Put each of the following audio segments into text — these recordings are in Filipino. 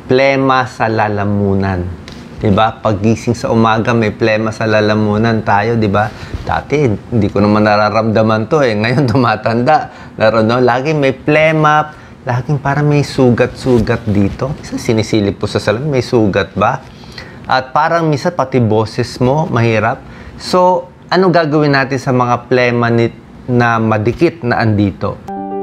Plema sa lalamunan. Diba? Paggising sa umaga, may plema sa lalamunan tayo, diba? Dati, hindi ko naman nararamdaman to eh. Ngayon, tumatanda. Lagi may plema, laging parang may sugat-sugat dito. Minsan sinisilip po sa salon, may sugat ba? At parang minsan pati boses mo, mahirap. So, ano gagawin natin sa mga plema na madikit na andito?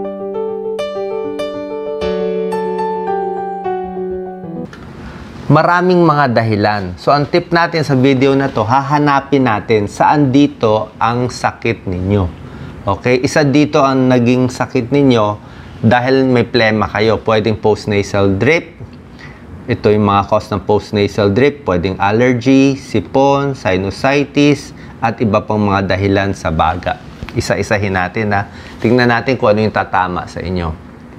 Maraming mga dahilan. So, ang tip natin sa video na to, hahanapin natin saan dito ang sakit ninyo. Okay? Isa dito ang naging sakit ninyo dahil may plema kayo. Pwedeng postnasal drip. Ito yung mga cause ng postnasal drip. Pwedeng allergy, sipon, sinusitis, at iba pang mga dahilan sa baga. Isa-isahin natin ha. Tingnan natin kung ano yung tatama sa inyo.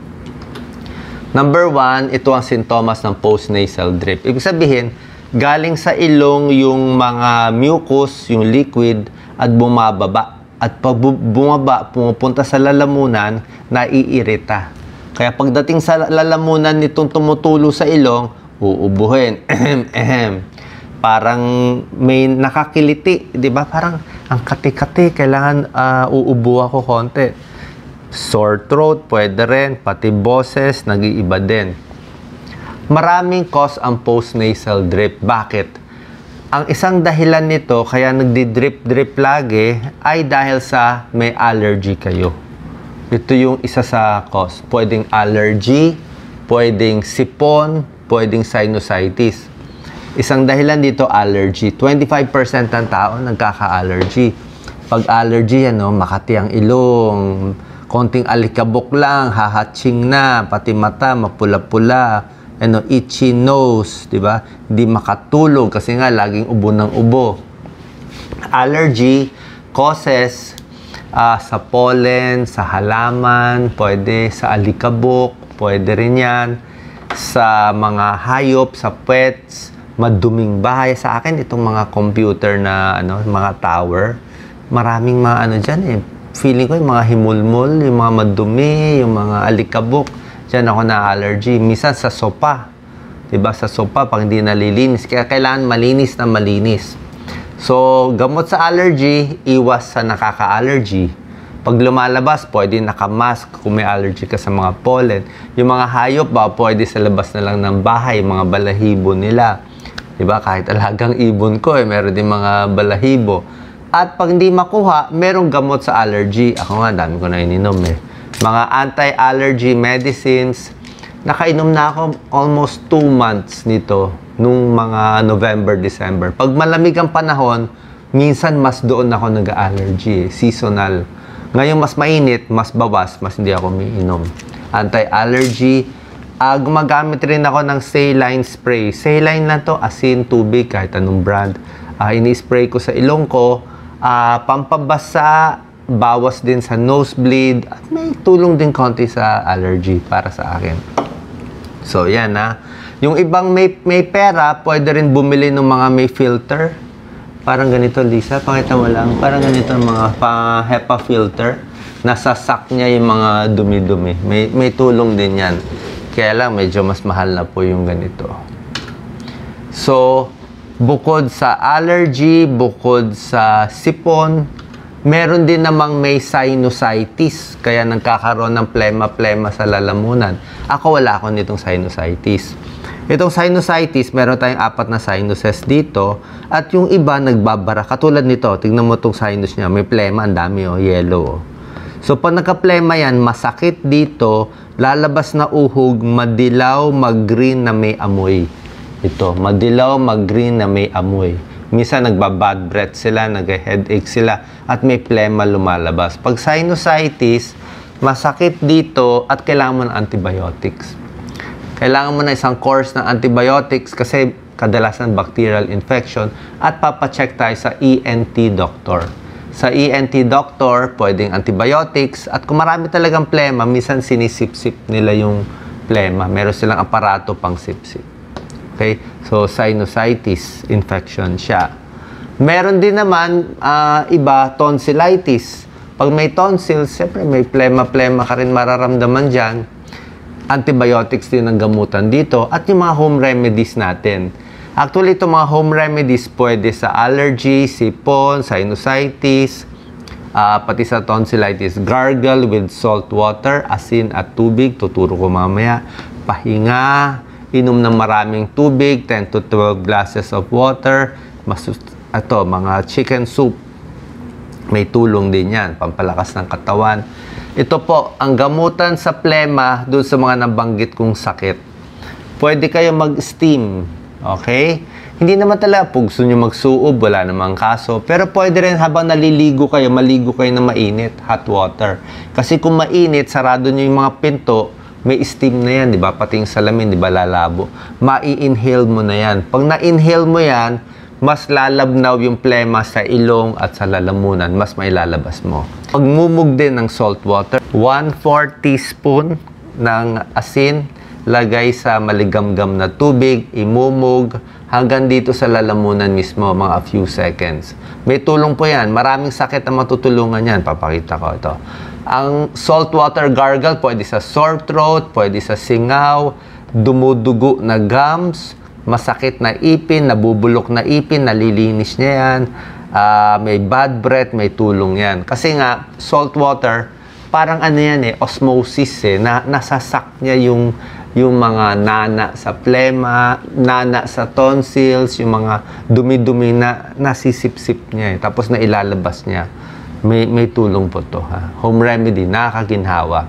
Number 1, ito ang sintomas ng postnasal drip. Ibig sabihin, galing sa ilong yung mga mucus, yung liquid, at bumababa. At pag bumaba, pumupunta sa lalamunan, naiirita. Kaya pagdating sa lalamunan nitong tumutulo sa ilong, uubuhin. Parang may nakakiliti, di ba? Parang ang kati-kati, kailangan uubo ako konti. Sore throat, pwede rin, pati boses, nag-iiba din. Maraming cause ang postnasal drip. Bakit? Ang isang dahilan nito, kaya nagdi-drip-drip lagi, ay dahil sa may allergy kayo. Ito yung isa sa cause. Pwedeng allergy, pwedeng sipon, pwedeng sinusitis. Isang dahilan dito, allergy. 25% ng tao nagkaka-allergy. Pag allergy, makati ang ilong, konting alikabok lang, hahatching na, pati mata, mapula-pula, itchy nose, di ba? Hindi makatulog kasi nga laging ubo ng ubo. Allergy causes sa pollen, sa halaman, pwede sa alikabok, pwede rin yan, sa mga hayop, sa pets, maduming bahay. Sa akin, itong mga computer na, mga tower, maraming mga dyan eh. Feeling ko yung mga himulmol, yung mga madumi, yung mga alikabok. Diyan ako na-allergy. Minsan sa sopa. Diba? Sa sopa, pag hindi nalilinis. Kaya kailangan malinis na malinis. So, gamot sa allergy, iwas sa nakaka-allergy. Pag lumalabas, pwede nakamask kung may allergy ka sa mga pollen. Yung mga hayop ba, pwede sa labas na lang ng bahay, mga balahibo nila. Diba? Kahit alagang ibon ko, meron din mga balahibo. At pag hindi makuha, merong gamot sa allergy. Ako nga, dami ko na ininom eh. Mga anti-allergy medicines. Nakainom na ako almost 2 months nito nung mga November, December. Pag malamig ang panahon, minsan mas doon ako nag-allergy eh. Seasonal. Ngayon mas mainit, mas bawas, mas hindi ako umiinom. Anti-allergy. Gumagamit rin ako ng saline spray. Saline na to, asin, tubig, kahit anong brand. Ini-spray ko sa ilong ko. Pampabasa, bawas din sa nosebleed, at may tulong din konti sa allergy para sa akin. So, yan Yung ibang may pera, pwede rin bumili ng mga may filter. Parang ganito, Lisa, pakita mo lang. Parang ganito mga HEPA filter. Nasasak niya yung mga dumi-dumi. May tulong din yan. Kaya lang, medyo mas mahal na po yung ganito. So, bukod sa allergy, bukod sa sipon, meron din namang may sinusitis. Kaya nagkakaroon ng plema-plema sa lalamunan. Ako wala ako nitong sinusitis. Itong sinusitis, meron tayong 4 na sinuses dito. At yung iba nagbabara. Katulad nito, tingnan mo itong sinus niya. May plema, ang dami yellow. So pag nagka-plema yan, masakit dito, lalabas na uhog, madilaw, mag-green na may amoy. Ito, madilaw, mag-green na may amoy. Minsan nagbabad breath sila, nag-headache sila, at may plema lumalabas. Pag sinusitis, masakit dito at kailangan mo ng antibiotics. Kailangan mo na isang course ng antibiotics kasi kadalasan bacterial infection at papacheck tayo sa ENT doctor. Sa ENT doctor, pwedeng antibiotics at kung marami talagang plema, minsan sinisip-sip nila yung plema. Meron silang aparato pang sip-sip. Okay? So, sinusitis infection siya. Meron din naman iba, tonsillitis. Pag may tonsils, siyempre may plema-plema ka rin mararamdaman dyan. antibiotics din ang gamutan dito at yung mga home remedies natin. Actually, itong mga home remedies pwede sa allergy, sipon, sinusitis, pati sa tonsillitis. Gargle with salt water, asin at tubig. Tuturo ko mamaya. Pahinga, inom ng maraming tubig, 10 to 12 glasses of water. Mga chicken soup. May tulong din yan, pampalakas ng katawan. Ito po, ang gamutan sa plema doon sa mga nabanggit kong sakit. Pwede kayo mag-steam, okay? Hindi naman talaga, kung gusto nyo magsuob, wala namang kaso. Pero pwede rin habang naliligo kayo, maligo kayo na mainit, hot water. Kasi kung mainit, sarado nyo yung mga pinto, may steam na yan, di ba? Pati yung salamin, di ba, lalabo. Ma-i-inhale mo na yan. Pag na-inhale mo yan, mas lalabnaw yung plema sa ilong at sa lalamunan, mas mailalabas mo. Pagmumog din ng salt water, 1/4 teaspoon ng asin, lagay sa maligamgam na tubig, imumog, hanggang dito sa lalamunan mismo, mga few seconds. May tulong po yan. Maraming sakit ang matutulungan yan. Papakita ko ito. Ang salt water gargle, pwede sa sore throat, pwede sa singaw, dumudugo na gums, masakit na ipin, nabubulok na ipin, nalilinis niya yan. May bad breath, may tulong yan. Kasi nga, salt water, parang ano yan osmosis nasasak niya yung mga nana sa plema, nana sa tonsils, yung mga dumi-dumi na nasisip-sip niya tapos na ilalabas niya. May tulong po to, ha? Home remedy, nakakaginhawa.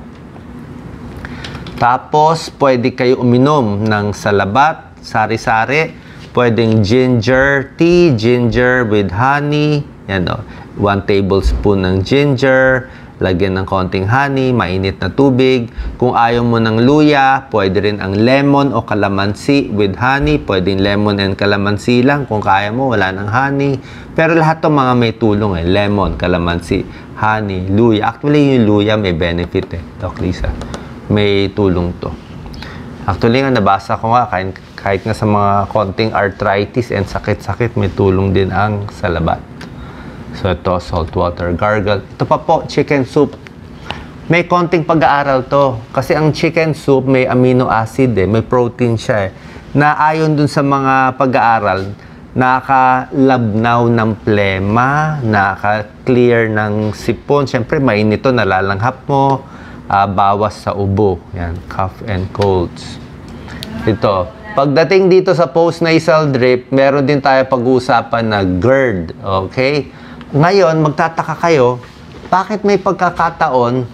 Tapos, pwede kayo uminom ng salabat, sari-sari, pwedeng ginger tea, ginger with honey, yan 1 tablespoon ng ginger, lagyan ng konting honey, mainit na tubig. Kung ayaw mo ng luya, pwede rin ang lemon o calamansi with honey, pwedeng lemon and calamansi lang, kung kaya mo, wala ng honey. Pero lahat 'tong mga may tulong lemon, calamansi, honey, luya. Actually, yung luya may benefit Doc Lisa. May tulong to. Actually nga, nabasa ko nga, kahit nga sa mga konting arthritis and sakit-sakit, may tulong din ang salabat. So, ito, salt water gargle. Ito pa po, chicken soup. May konting pag-aaral to. Kasi ang chicken soup, may amino acid may protein siya na ayon dun sa mga pag-aaral, nakalabnaw ng plema, naka-clear ng sipon. Siyempre, mainit to, nalalanghap mo. Bawas sa ubo. Yan, cough and colds. Ito. Pagdating dito sa postnasal drip, meron din tayo pag-uusapan na GERD. Okay? Ngayon, magtataka kayo, bakit may pagkakataon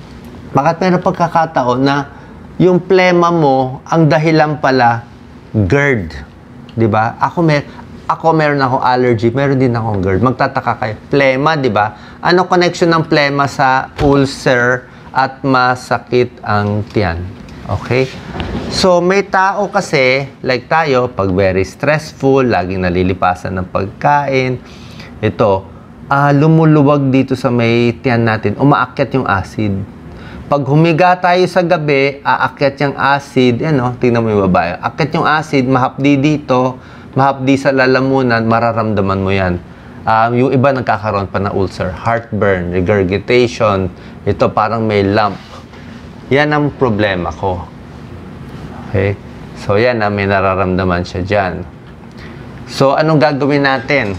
na yung plema mo, ang dahilan pala, GERD. Diba? Ako meron akong allergy, meron din akong GERD. Magtataka kayo. Plema, diba? Ano connection ng plema sa ulcer at masakit ang tiyan? Okay? So, may tao kasi, like tayo, pag very stressful, laging nalilipasan ng pagkain, ito, lumuluwag dito sa may tiyan natin, umaakyat yung acid. Pag humiga tayo sa gabi, aakyat yung acid, tingnan mo yung babae, aakyat yung acid, mahapdi dito, mahapdi sa lalamunan, mararamdaman mo yan. Yung iba nagkakaroon pa ng ulcer, heartburn, regurgitation, ito parang may lump. Yan ang problema ko. Okay? So, yan may nararamdaman siya dyan. So, anong gagawin natin?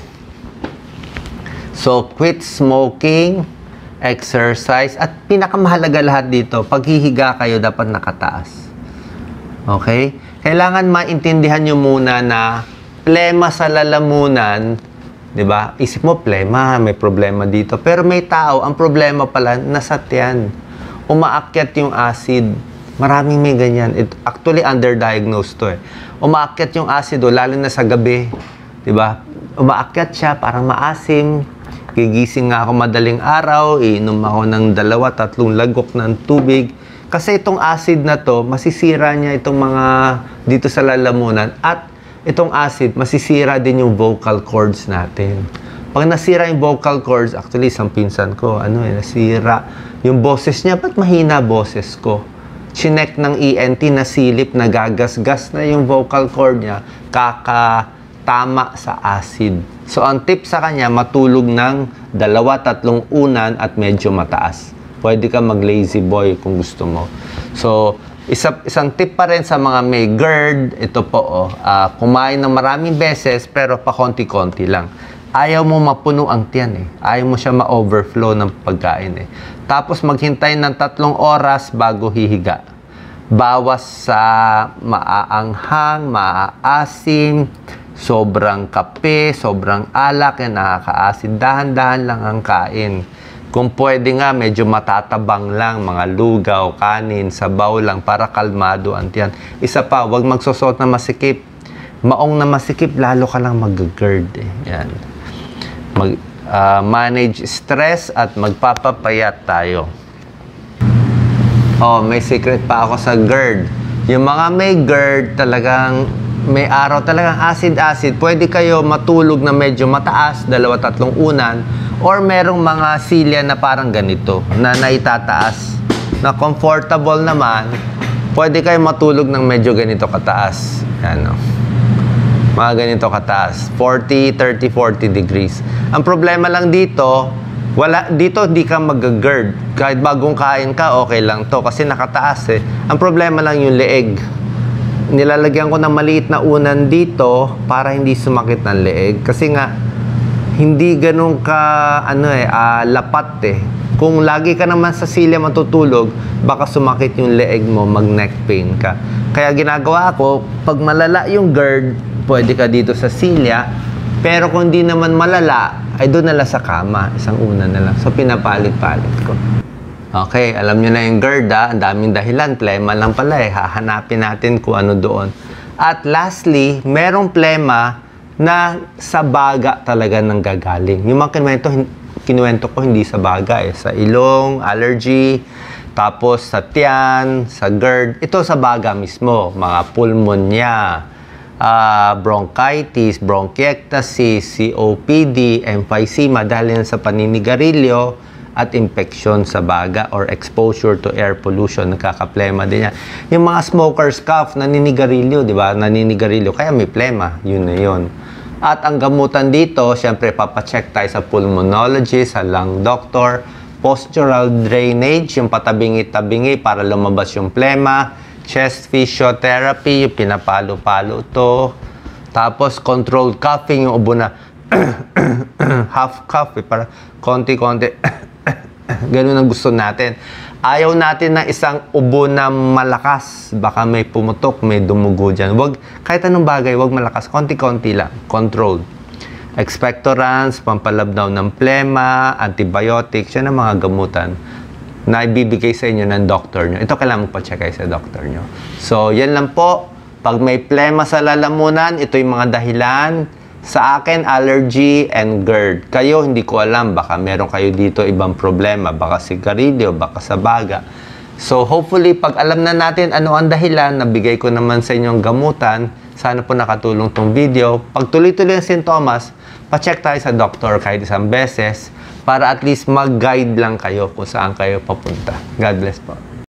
So, quit smoking, exercise, at pinakamahalaga lahat dito, paghihiga kayo, dapat nakataas. Okay? Kailangan maintindihan nyo muna na plema sa lalamunan, di ba? Isip mo, plema, may problema dito. Pero may tao, ang problema pala, nasa tiyan. Umaakyat yung acid. Maraming may ganyan. Actually, underdiagnosed to Umaakyat yung acid, lalo na sa gabi. Di ba? Umaakyat siya, parang maasim. Gigising nga ako madaling araw, iinom ako ng 2-3 lagok ng tubig. Kasi itong acid na to, masisira niya itong mga dito sa lalamunan. At itong acid, masisira din yung vocal cords natin. Pag nasira yung vocal cords, actually, isang pinsan ko, nasira yung boses niya. Ba't mahina boses ko? Chinek ng ENT, nasilip, nagagasgas na yung vocal cord niya, kakatama sa acid. So, ang tip sa kanya, matulog ng 2-3 unan at medyo mataas. Pwede ka mag-lazy boy kung gusto mo. So, Isang tip pa rin sa mga may GERD, ito po, kumain ng maraming beses pero pa konti-konti lang. Ayaw mo mapuno ang tiyan eh. Ayaw mo siya ma-overflow ng pagkain eh. Tapos maghintay ng 3 oras bago hihiga. Bawas sa maaanghang, maaasim, sobrang kape, sobrang alak, nakakaasid. Dahan-dahan lang ang kain. Kung pwede nga, medyo matatabang lang, mga lugaw, kanin, sabaw lang para kalmado ang tiyan. Isa pa, huwag magsusot na masikip. Maong na masikip, lalo ka lang mag-GERD eh. Yan. Manage stress at magpapapayat tayo. Oh, may secret pa ako sa GERD. Yung mga may GERD, talagang may araw talagang acid-acid. Pwede kayo matulog na medyo mataas, 2-3 unan, or merong mga silya na parang ganito, na naitataas, na comfortable naman, pwede kayo matulog ng medyo ganito kataas. Ano? Mga ganito kataas. 30, 40 degrees. Ang problema lang dito, dito hindi ka mag-GERD. Kahit bagong kain ka, okay lang to kasi nakataas eh. Ang problema lang yung leeg. Nilalagyan ko ng maliit na unan dito para hindi sumakit ng leeg. Kasi nga, hindi ganun ka, lapat eh. Kung lagi ka naman sa silya matutulog, baka sumakit yung leeg mo, mag-neck pain ka. Kaya ginagawa ko, pag malala yung GERD, pwede ka dito sa silya. Pero kung hindi naman malala, ay doon na lang sa kama. Isang unan na lang. So, pinapalit-palit ko. Okay, alam nyo na yung GERD Ang daming dahilan. Plema lang pala eh. Hahanapin natin kung ano doon. At lastly, merong plema na sa baga talaga nang gagaling. Yung mga kinuwento ko hindi sa baga eh. Sa ilong, allergy, tapos sa tiyan, sa GERD. Ito sa baga mismo. Mga pulmonya, bronchitis, bronchiectasis, COPD, emphysema dahil yan sa paninigarilyo at infection sa baga or exposure to air pollution, nagkakaplema din yan. Yung mga smoker's cough, naninigarilyo, di ba? Naninigarilyo, kaya may plema. Yun na yun. At ang gamutan dito, syempre papacheck tayo sa pulmonologist, sa lung doctor, postural drainage, yung patabingi-tabingi para lumabas yung plema, chest physiotherapy, yung pinapalo-palo to, tapos controlled coughing, yung ubo na half cough, para konti-konti, ganun ang gusto natin. Ayaw natin ng isang ubo na malakas. Baka may pumutok, may dumugo dyan. Kahit anong bagay, wag malakas. Konti-konti lang. Controlled. Expectorants, pampalabnaw ng plema, antibiotics, yan ang mga gamutan na ibibigay sa inyo ng doktor nyo. Ito kailangan magpa-check kayo sa doktor nyo. So, yan lang po. Pag may plema sa lalamunan, ito yung mga dahilan. Sa akin, allergy and GERD. Kayo, hindi ko alam. Baka meron kayo dito ibang problema. Baka sigarilyo, baka sa baga. So, hopefully, pag alam na natin ano ang dahilan, nabigay ko naman sa inyong gamutan, sana po nakatulong tong video. Pag tuloy-tuloy ang sintomas, pa-check tayo sa doktor kahit isang beses para at least mag-guide lang kayo kung saan kayo papunta. God bless po.